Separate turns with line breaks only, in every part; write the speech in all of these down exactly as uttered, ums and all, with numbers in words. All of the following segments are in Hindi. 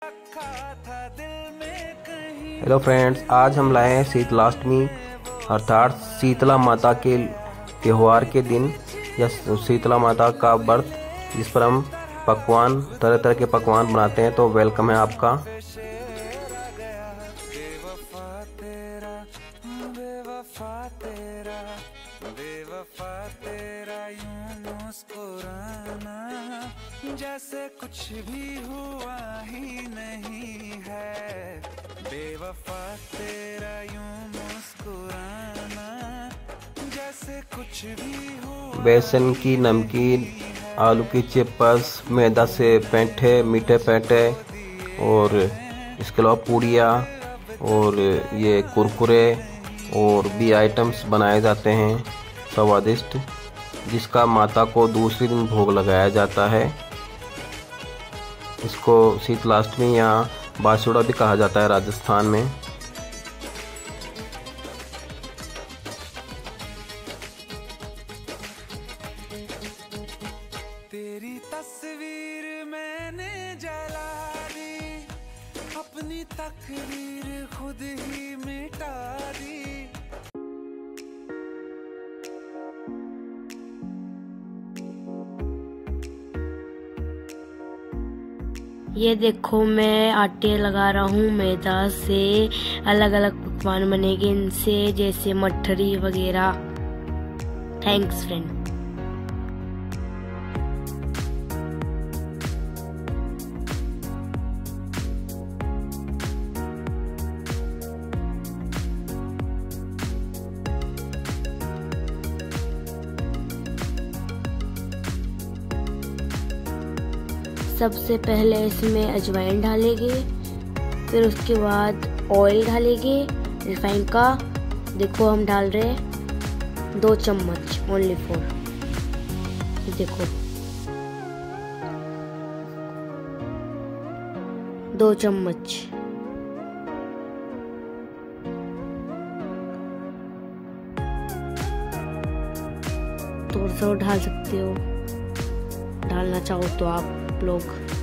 हेलो फ्रेंड्स, आज हम लाए हैं शीतलाष्टमी अर्थात शीतला माता के त्यौहार के दिन या शीतला माता का व्रत, जिस पर हम पकवान तरह तरह के पकवान बनाते हैं। तो वेलकम है आपका।
जैसे कुछ भी हुआ ही नहीं है, बेवफा तेरा यूं मुस्कुराना, जैसे कुछ भी हुआ।
बेसन की नमकीन, आलू की चिप्स, मैदा से पेंठे, मीठे पेंठे और इसके अलावा पूड़ियाँ और ये कुरकुरे और भी आइटम्स बनाए जाते हैं स्वादिष्ट, जिसका माता को दूसरे दिन भोग लगाया जाता है। इसको शीतलाष्टमी या बासुड़ा भी कहा जाता है राजस्थान में।
तेरी तस्वीर मैंने जला दी, अपनी तकदीर खुद ही मिटा दी।
ये देखो, मैं आटे लगा रहा हूँ मैदा से। अलग अलग पकवान बनेंगे इनसे, जैसे मठरी वगैरह। Thanks friend. सबसे पहले इसमें अजवाइन डालेंगे, फिर उसके बाद ऑयल डालेंगे रिफाइन का। देखो हम डाल रहे हैं दो चम्मच, ओनली फोर। देखो दो चम्मच। थोड़ा सा डाल सकते हो, डालना चाहो तो आप लोग।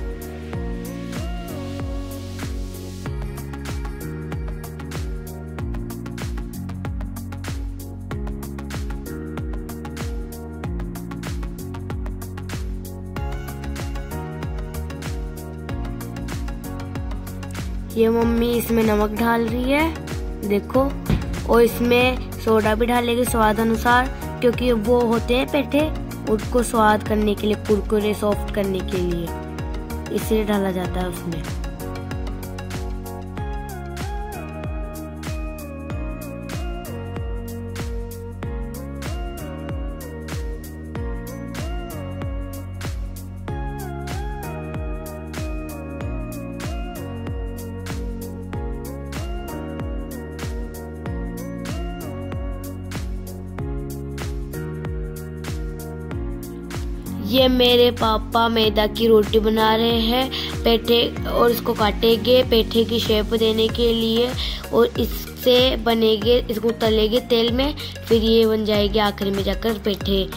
ये मम्मी इसमें नमक डाल रही है, देखो। और इसमें सोडा भी डालेगी स्वाद अनुसार, क्योंकि वो होते हैं पेठे, उनको स्वाद करने के लिए, कुरकुरे सॉफ्ट करने के लिए, इसलिए डाला जाता है उसमें। ये मेरे पापा मैदा की रोटी बना रहे हैं पेठे, और इसको काटेंगे पेठे की शेप देने के लिए, और इससे बनेंगे, इसको तलेंगे तेल में, फिर ये बन जाएगी आखिर में जाकर पेठे।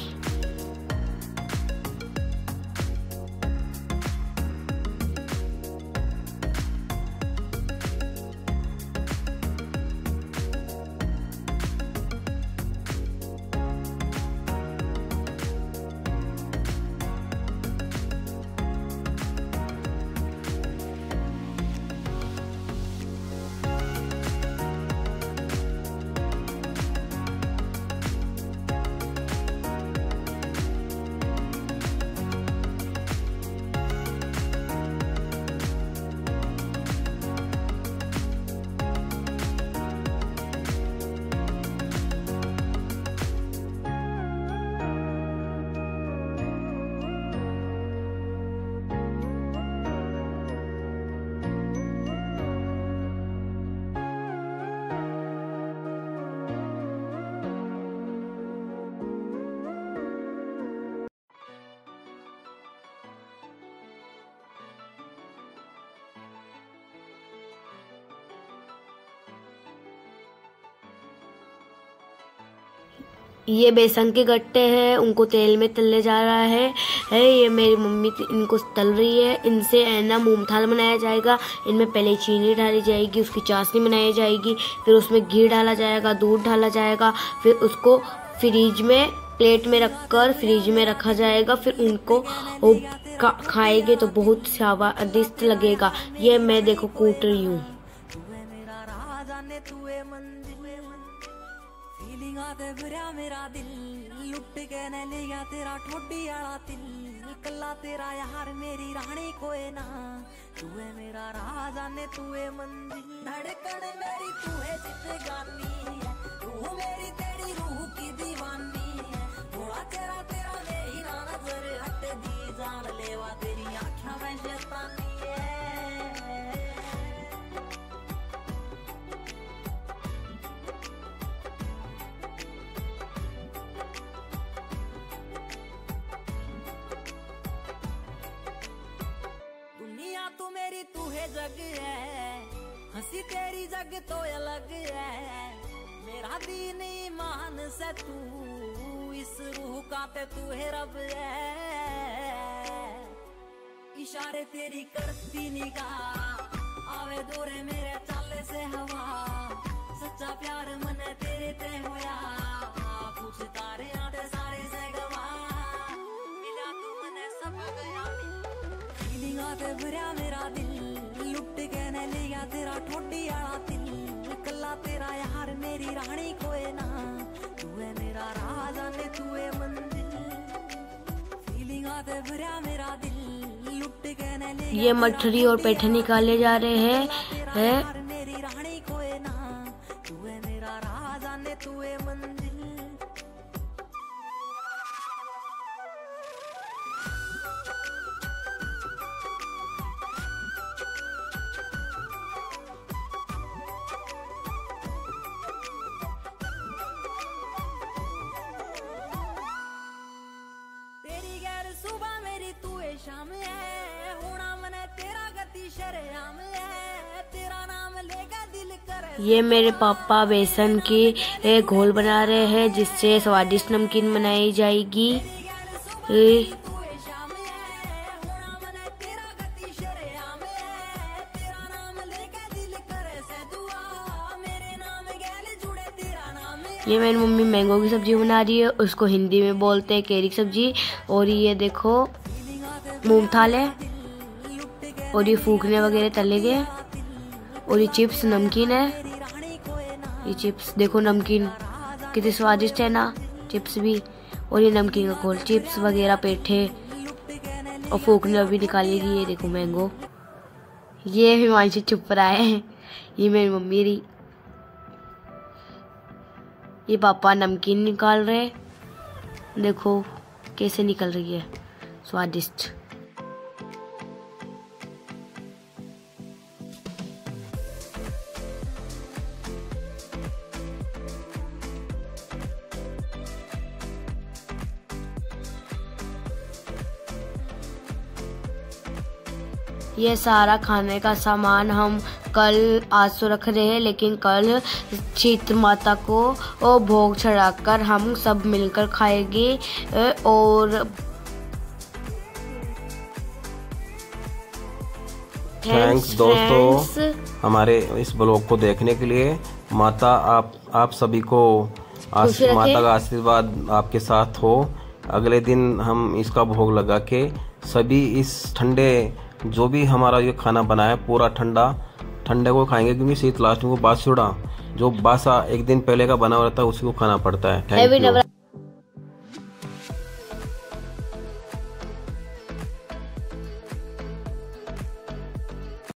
ये बेसन के गट्टे हैं, उनको तेल में तलने जा रहा है है ये मेरी मम्मी इनको तल रही है। इनसे है ना मूंगथाल बनाया जाएगा। इनमें पहले चीनी डाली जाएगी, उसकी चाशनी बनाई जाएगी, फिर उसमें घी डाला जाएगा, दूध डाला जाएगा, फिर उसको फ्रिज में प्लेट में रखकर फ्रिज में रखा जाएगा। फिर उनको खाएंगे तो बहुत स्वादिष्ट लगेगा। ये मैं देखो कूट रही हूँ।
मेरा दिल लुट के न ले गया तेरा ठोडी आला दिल, कल्ला तेरा यार मेरी रानी कोई ना, तू है मेरा राजा ने तू है मंजिल, धड़कन मेरी तू है जिंदगानी है, तू मेरी तेरी रूह की दीवानी है, थोड़ा तेरा तेरा मेरी ना नजर हट दी जान लेवा तेरी आँखों में शैतानी है। तू मेरी तू है जग है, हंसी तेरी जग तो अलग है, मेरा दीन ईमान से तू इस रूह का ते तू है रब है, इशारे तेरी करती निगाह आवे दोरे मेरे चाले से हवा, सच्चा प्यार मन तेरे ते होया, कुछ तारे आते सारे से गवा, मिला तू मने सब गया ते भरिया मेरा दिल लुट के न ले गया तेरा ठोडी आला दिल, कल्ला तेरा यार मेरी रानी कोई ना, तू है मेरा राजा ने तू है मंजिल, फीलिंग आते भरिया मेरा दिल लुट के न ले।
ये मठरी और पेठे निकाले जा रहे हैं है?
मेरी रानी कोई ना, तू है मेरा राजा ने तू है मंजिल। सुबह मेरी तू है शाम है, होना मने तेरा गति शरेआम है, तेरा नाम लेगा दिल करे।
ये मेरे पापा बेसन की एक घोल बना रहे हैं जिससे स्वादिष्ट नमकीन बनाई जाएगी। ये मेरी मम्मी मैंगो की सब्जी बना रही है, उसको हिंदी में बोलते हैं केरी की सब्जी। और ये देखो मूंगथाल है, और ये फूकने वगैरह तले गए, और ये चिप्स नमकीन है। ये चिप्स देखो नमकीन कितनी स्वादिष्ट है ना, चिप्स भी, और ये नमकीन का घोल, चिप्स वगैरह पेठे और फूकने भी निकालेगी। ये देखो मैंगो। ये हिमांशु चुप रहा है, ये मेरी मम्मी रही। ये पापा नमकीन निकाल रहे, देखो कैसे निकल रही है स्वादिष्ट। ये सारा खाने का सामान हम कल आज तो रख रहे हैं, लेकिन कल शीत माता को भोग चढ़ाकर हम सब मिलकर खाएंगे। और
थैंक्स दोस्तों हमारे इस ब्लॉग को देखने के लिए। माता आप आप सभी को आश, माता का आशीर्वाद आपके साथ हो। अगले दिन हम इसका भोग लगा के सभी इस ठंडे जो भी हमारा ये खाना बना है पूरा ठंडा ठंडे को खाएंगे, क्योंकि शीत लास्ट में वो बासी जो बासा एक दिन पहले का बना हुआ रहता है उसी को खाना पड़ता है। Thank you.